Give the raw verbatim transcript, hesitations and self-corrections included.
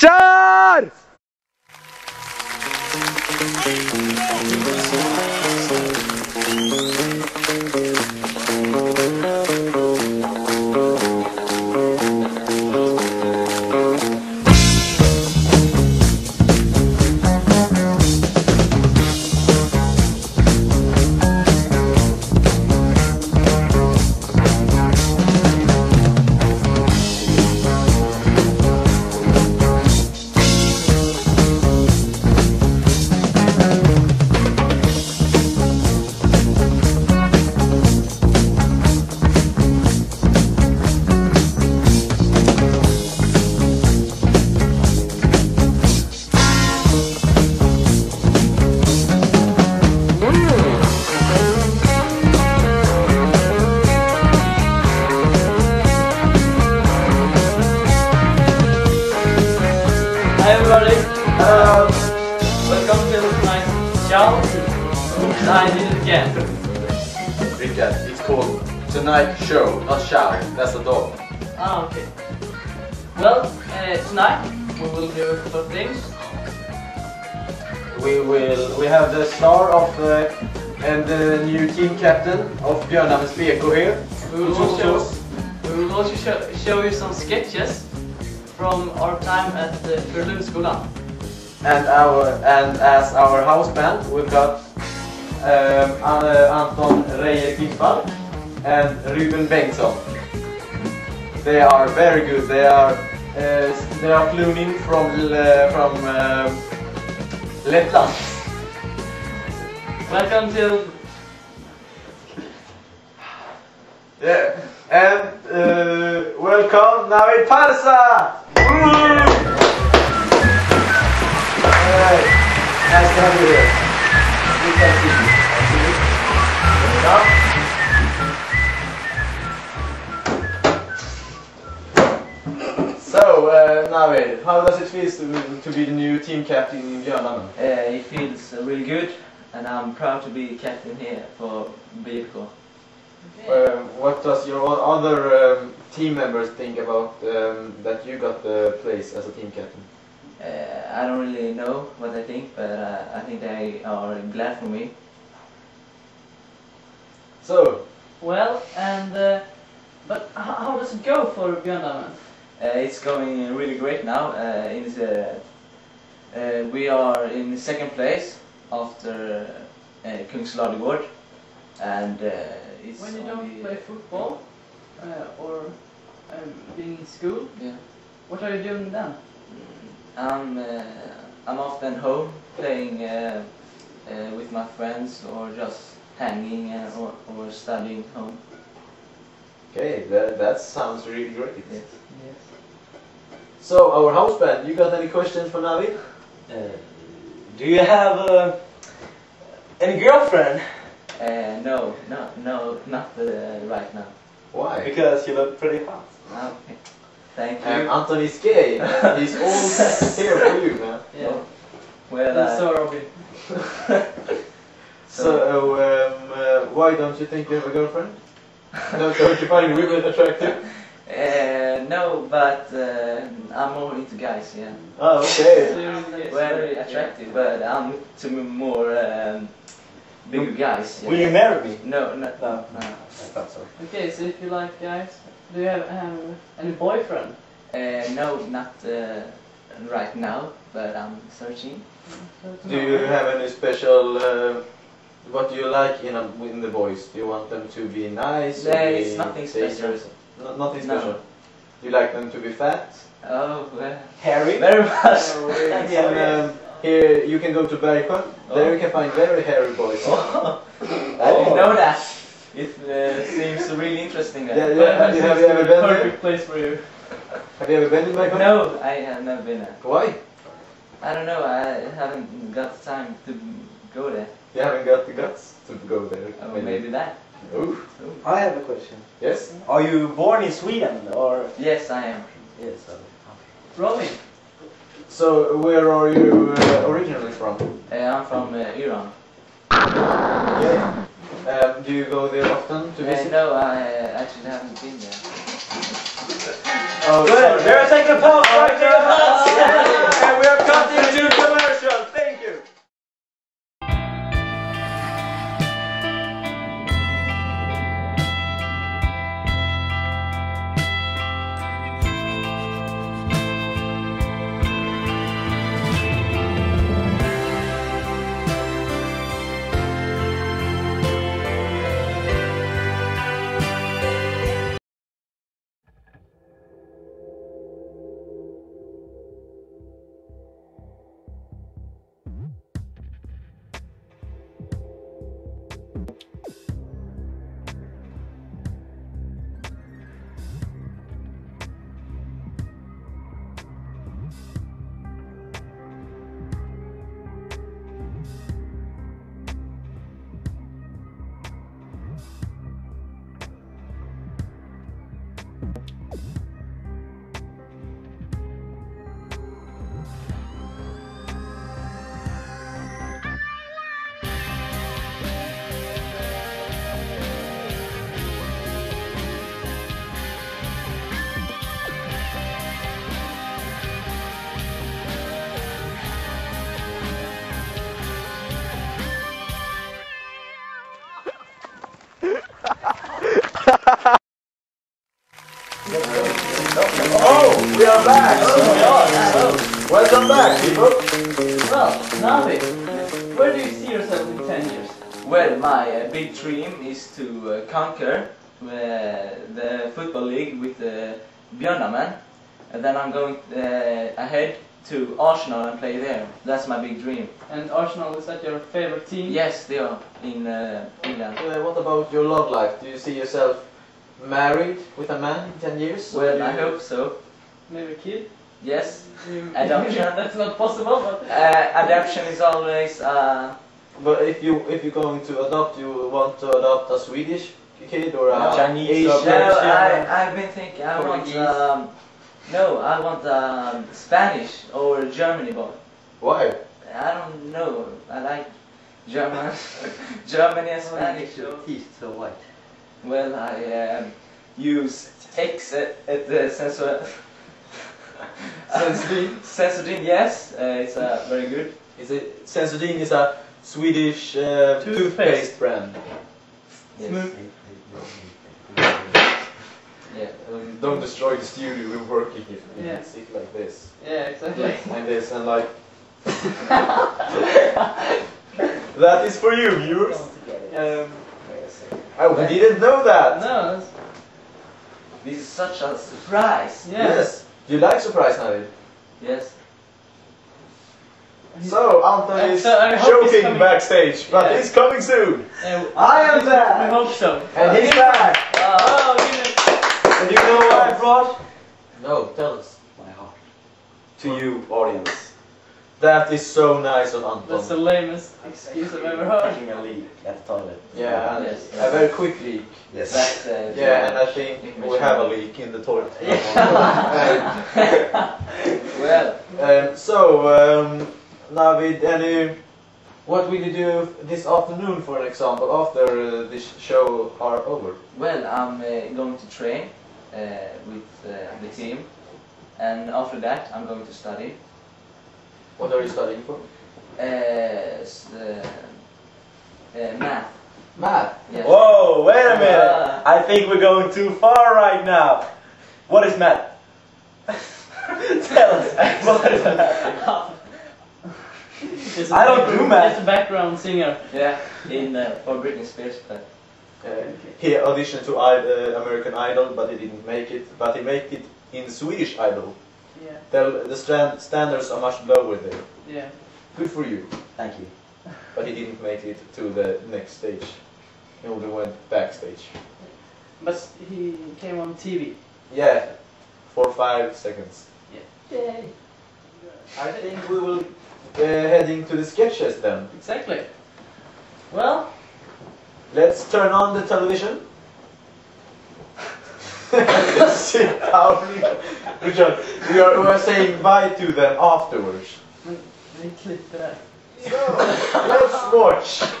Kör! Hi everybody, uh, welcome to tonight's show. I did it again. Rickard, it's called Tonight Show, not show, that's a dog. Ah, okay. Well, uh, tonight we will do a couple of things. We will, we have the star of uh, and the new team captain of Björnhamns B K here. We will also, we will also show, show you some sketches from our time at the furulundskolan. And our and as our house band, we've got um, Anton Reijer Kimpal and Ruben Bengtsson. They are very good. They are uh, they are flown in from uh, from uh, Lettland. Welcome to Yeah, and uh, welcome Navid Parsa. Alright, nice to have you here. You can see me. So, uh, Navid, how does it feel to, to be the new team captain in Björnhamn? Uh, it feels uh, really good, and I'm proud to be captain here for B K. Uh, what does your o- other um, team members think about um, that you got the place as a team captain? Uh, I don't really know what I think, but uh, I think they are glad for me. So, well, and uh, but how, how does it go for Björnhamn? Uh, it's going really great now. Uh, in the, uh, we are in second place after uh, Kungsladegård, and uh, it's When you only, don't play football uh, or um, being in school, Yeah. what are you doing then? I'm uh, I'm often home playing uh, uh, with my friends, or just hanging uh, or, or studying home. okay, that, that sounds really great. Yes. Yes. So, our house band, you got any questions for Navid? Uh, do you have uh, any girlfriend? Uh, no, no, no, not uh, right now. Why? Because you look pretty hot. Okay. Thank you. Um, Anton is gay. He's all here for you, man. Yeah. Well, And uh, so are we. So, um, uh, why don't you think you have a girlfriend? No, don't you find women attractive? uh, no, but uh, I'm more into guys. Yeah. Oh, okay. Seriously, Well, very attractive, but I'm to more um, bigger guys. Yeah. Will you marry me? No, no, No. no. I thought so. Okay, so if you like guys, do you have um, any boyfriend? Uh, no, not uh, right now, but I'm searching. Do you have any special, uh, what do you like in, a, in the boys? Do you want them to be nice? or There be is nothing special. dangerous? No, nothing No. special. Do you like them to be fat? Oh, well, Harry? very much. And, um, here you can go to Bergsjön. There you can find very hairy boys. Oh, I didn't know that. It uh, seems really interesting. Yeah, There. yeah. Have you, have you ever been there? Perfect place for you. Have you ever been in Bergsjön? No, I have never been there. Why? I don't know. I haven't got time to go there. You haven't got the guts to go there. Oh, maybe that. Ooh. I have a question. Yes? Are you born in Sweden or? Yes, I am. Yes. Okay. Romy. So, where are you uh, originally from? Uh, I'm from uh, Iran. Yeah. Um, do you go there often to Uh, visit? no, I uh, actually haven't been there. Oh, Good. sorry. There's a second pause right there. Welcome back, people. Well, Navi, where do you see yourself in ten years? Well, my uh, big dream is to uh, conquer uh, the football league with the Björnamen, and then I'm going uh, ahead to Arsenal and play there. That's my big dream. And Arsenal, is that your favorite team? Yes, they are in uh, England. Uh, what about your love life? Do you see yourself married with a man in ten years? Or Well, do I you- hope so. Maybe a kid? Yes. You- Adoption. That's not possible, but... Uh, adoption is always. Uh, But if you if you're going to adopt, you want to adopt a Swedish kid or a No. Chinese Asian? or no, Persian. I, I've been thinking. I want. Portuguese. Um, no, I want um, Spanish or Germany boy. Why? I don't know. I like German, Germany and Spanish. Teeth so white. Well, I um, use X at, at the sensor. Sensodyne? Sensodyne, yes, uh, it's uh, very good. Is it Sensodyne is a Swedish uh, Toothpaste. toothpaste brand. Yes. Yeah. Um, don't destroy the studio. We're working if we Yeah. sit like this, Yeah, exactly. like this, and like. That is for you, viewers. Um, Oh, we didn't know that. no, that's... This is such a surprise. Yeah. Yes. You like surprise, Navid? Yes. So Anton And is so I hope he's joking coming- backstage, but Yeah. he's coming soon. Yeah, I am we- back. We hope so. And he's back. Oh, goodness. And you know what I brought? No, tell us. My heart. To you, audience. That is so nice of That's the Anton. lamest excuse I've ever heard. Taking a leak at the toilet. Yeah, and Yes. a very quick leak. Yes. That's, uh, Yeah, and I think we have a leak in the toilet. Um, Well, um, so, um, Navid, any, what will you do this afternoon, for an example, after uh, this show are over? well, I'm uh, going to train uh, with uh, the team, and after that, I'm going to study. What are you studying for? Uh, s- uh, uh, math. Math. Yes. Whoa, wait a minute. Uh, I think we're going too far right now. What is math? Tell us. What is math? He's a I don't background- do math. He's a background singer. Yeah, in uh, for Britney Spears, but Uh, he auditioned to I, uh, American Idol, but he didn't make it. But he made it in Swedish Idol. Yeah. The, the stand, standards are much lower there. Yeah. Good for you. Thank you. But he didn't make it to the next stage. He only went backstage. But he came on T V. Yeah, for five seconds. Yeah. I think we will uh, heading to the sketches then. Exactly. Well, Let's turn on the television. Sit down. Richard, we are, we are saying bye to them afterwards. we clip that. So, let's watch